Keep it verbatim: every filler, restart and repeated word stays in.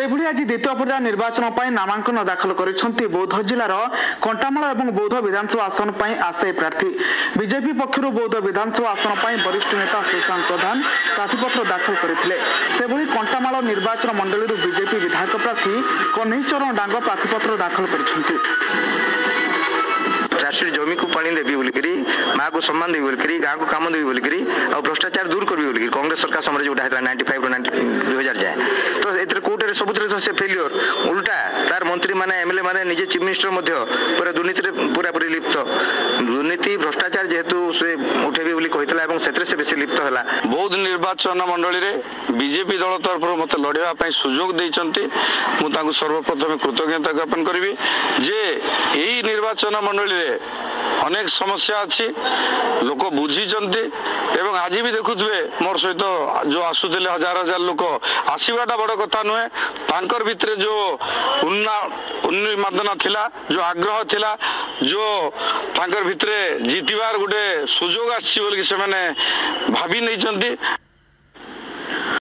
सेभଳି आज द्वितीय पर्याय निर्वाचन पर नामांकन दाखल करिसेंती बौद्ध जिलार कंटामाल और बौद्ध विधानसभा आसन पर आशायी प्रार्थी। बीजेपी पक्षर बौद्ध विधानसभा आसन पर वरिष्ठ नेता सुशांत प्रधान प्रार्थीपत्र दाखल करथिले। सेभଳି कंटामाल निर्वाचन मंडली बीजेपी विधायक प्रार्थी कन्हई चरण डांग प्रार्थीपत्र दाखल करिसेंती। चाषी जमी को पानी देवी बोलिकी माँ को सम्मान देवी बोलिकी गाँव को काम देवी बोलिकी और भ्रष्टाचार दूर करी बोलिकी कांग्रेस सरकार समय जो नाइंटी फाइव दुई हजार जाए तो ये कौटे सब से फेलियर उल्टा तार मंत्री मैंने एमएलए मैंने निजे चीफ मिनिस्टर पूरा दुर्नीति पूरा पूरी लिप्त दुर्नीति भ्रष्टाचार जेहेतु से उठेबी बोली कहता से बेसी लिप्त है। बौद्ध निर्वाचन मंडली रे बीजेपी दल तरफ मत लड़ाई सुजोग देइचंती मु सर्वप्रथम कृतज्ञता ज्ञापन करी जे यही निर्वाचन मंडली रे अनेक समस्या अच्छी लोक बुझी एवं आज भी देखुए मोर सहित जो आसुले हजार हजार लोक आसवाटा बड़ कथा नुहे तांकर भितर जो उन्ना उन्मादना थिला जो आग्रह थिला जो तांकर भितर जीतबार गोटे सुजोग आसी भावी नहीं।